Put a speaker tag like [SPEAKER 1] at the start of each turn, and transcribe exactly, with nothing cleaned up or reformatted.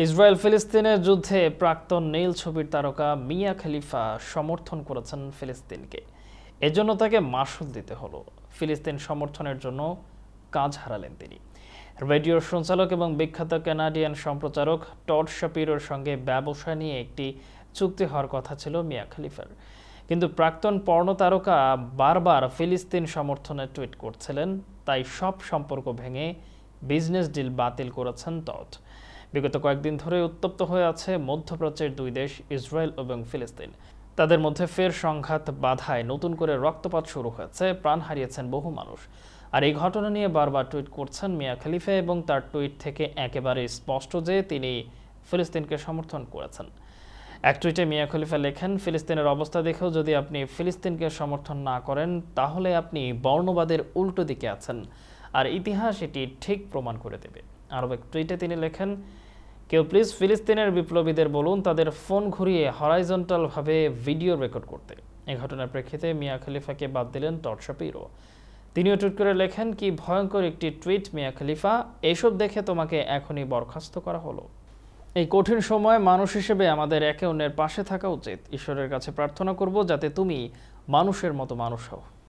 [SPEAKER 1] Israel ফিলিস্তিনের যুদ্ধে প্রাক্তন নীল ছবির তারকা মিয়া খলিফা সমর্থন করেছেন ফিলিস্তিনকে। এজন্য তাকে মাশুল দিতে হলো। ফিলিস্তিন সমর্থনের জন্য কাজ হারালেন তিনি। রেডিওর সঞ্চালক এবং বিখ্যাত কানাডিয়ান সম্প্রচারক টড শাপিরোর সঙ্গে ব্যবসা নিয়ে একটি চুক্তি হওয়ার কথা ছিল মিয়া খলিফার, কিন্তু প্রাক্তন পর্ণ তারকা বারবার ফিলিস্তিন সমর্থনে টুইট করছিলেন, তাই সব সম্পর্ক ভেঙে বিজনেস ডিল বাতিল করেছেন টড। বিগত কয়েকদিন ধরে উত্তপ্ত হয়ে আছে মধ্যপ্রাচ্যের দুই দেশ ইসরায়েল এবং ফিলিস্তিন। তাদের মধ্যে ফের সংঘাত বাধায় নতুন করে রক্তপাত শুরু হয়েছে, প্রাণ হারিয়েছেন বহু মানুষ। আর এই ঘটনা নিয়ে বারবার টুইট করছেন মিয়া খলিফা এবং তার টুইট থেকে একেবারে স্পষ্ট যে তিনি ফিলিস্তিনকে সমর্থন করেছেন। এক টুইটে মিয়া খলিফা লেখেন, ফিলিস্তিনের অবস্থা দেখেও যদি আপনি ফিলিস্তিনকে সমর্থন না করেন তাহলে আপনি বর্ণবাদের উল্টো দিকে আছেন, আর ইতিহাস এটি ঠিক প্রমাণ করে দেবে। আরও এক টুইটে তিনি লেখেন, কেউ প্লিজ ফিলিস্তিনের বিপ্লবীদের বলুন তাদের ফোন ঘুরিয়ে হরাইজন্টালভাবে ভিডিও রেকর্ড করতে। এই ঘটনার প্রেক্ষিতে মিয়া খলিফাকে বাদ দিলেন টড শাপিরো। তিনিও টুইট করে লেখেন, কি ভয়ঙ্কর একটি টুইট মিয়া খলিফা, এসব দেখে তোমাকে এখনই বরখাস্ত করা হলো। এই কঠিন সময়ে মানুষ হিসেবে আমাদের একে অন্যের পাশে থাকা উচিত। ঈশ্বরের কাছে প্রার্থনা করব যাতে তুমি মানুষের মতো মানুষ হও।